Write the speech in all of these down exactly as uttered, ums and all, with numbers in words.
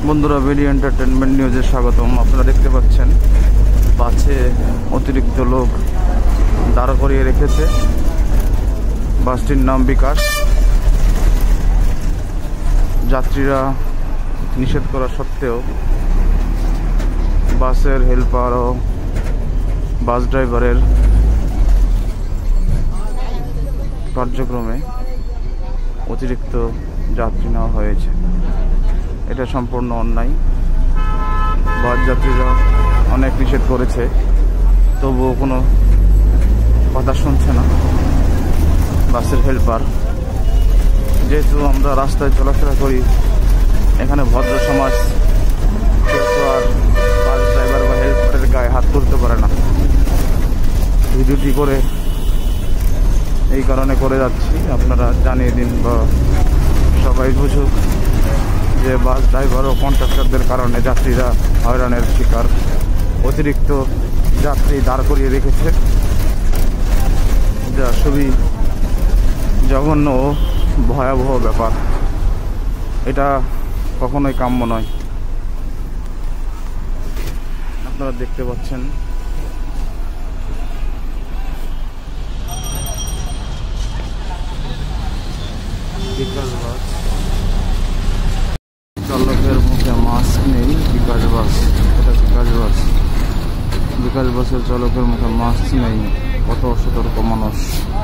বন্ধুরা, video entertainment নিউজে স্বাগতম। আপনারা দেখতে পাচ্ছেন বাসে অতিরিক্ত লোক দাঁড় করিয়ে রেখেছে। বাসটির নাম বিকাশ। যাত্রীরা নিষেধ করা সত্ত্বেও বাসের হেল্পার ও বাস ড্রাইভারের কার্যক্রমে অতিরিক্ত যাত্রী নেওয়া হয়েছে। এটা সম্পূর্ণ অন্যায়। বাস যাত্রীরা অনেক নিষেধ করেছে, তবুও কোনো কথা শুনছে না বাসের হেল্পার। যেহেতু আমরা রাস্তায় চলাফেরা করি, এখানে ভদ্র সমাজ, কেউ তো আর বাস ড্রাইভার বা হেল্পারের গায়ে হাত তুলতে পারে না। ভিডিওটি করে এই কারণে করে যাচ্ছি, আপনারা জানিয়ে দিন বা সবাই বুঝুক যে বাস ড্রাইভার ও কন্ট্রাক্টরদের কারণে যাত্রীরা হয়রানের শিকার। অতিরিক্ত যাত্রী দাঁড় করিয়ে রেখেছে, যা খুবই জঘন্য ও ভয়াবহ ব্যাপার। এটা কখনোই কাম্য নয়। আপনারা দেখতে পাচ্ছেন বিকাশ বাস, চালকের মুখে মাস্ক নেই। বিকাশ বাস, এটা বিকাশ বাস। বিকাশ বাসের চালকের মুখে মাস্ক নেই। কত অসতর্ক মানুষ।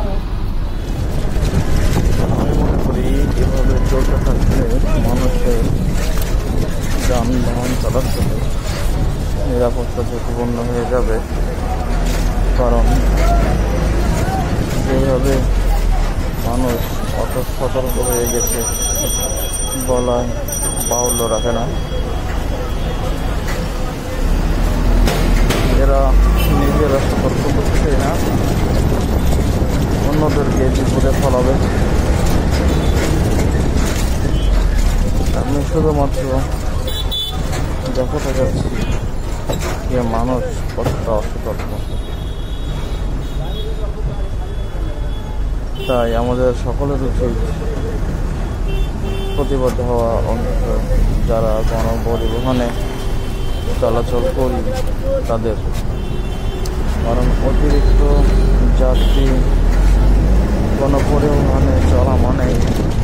আমি মনে করি এভাবে চলতে থাকলে মানুষের যানবাহন চলাচলে নিরাপত্তা ঝুঁকিপূর্ণ হয়ে যাবে। কারণ যেভাবে মানুষ অত সতর্ক হয়ে গেছে বলা বাহুল্য রাখে না। এরা নিজেরা সতর্ক করছে না, অন্যদেরকে বিপদে ফেলাবে। আমি শুধুমাত্র দেখাতে যাচ্ছি যে মানুষ কতটা অসতর্ক। তাই আমাদের সকলের উচিত প্রতিবদ্ধ হওয়া, অন্তত যারা গণপরিবহনে চলাচল করি তাদের। কারণ অতিরিক্ত যাত্রী গণপরিবহনে চলা মানে